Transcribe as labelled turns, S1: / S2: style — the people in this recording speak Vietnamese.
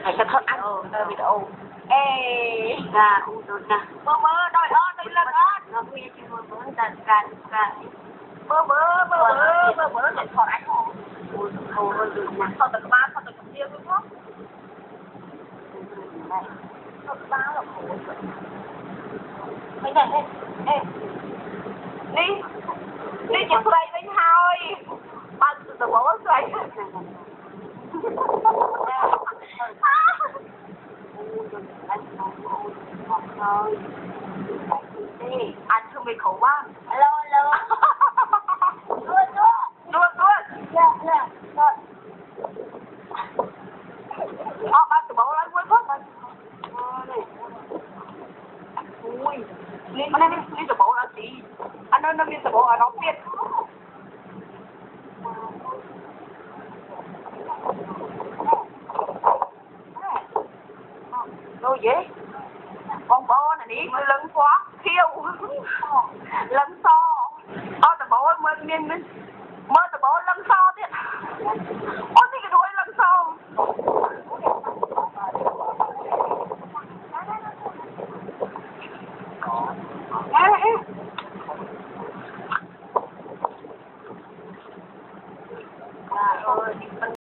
S1: cái thật ăn video ra u tốt nè mơ đôi ơn đôi lần ơn nó quy cho mơ tan mơ để thọ anh hồ được nè thọ từ ba thọ từ kia đúng không thọ ba là khổ mấy này đi chụp đây với thôi ba từ bố xoay anh thương mày khổ quá alo ba từ bố lấy quên hết ui lên từ bố là gì anh ơi nó lên từ bố là nó biết đâu vậy con bò này đi lưng quá khiêu lưng so từ bố mình mơ từ bố lưng so thế ôi thì cái đuôi lưng so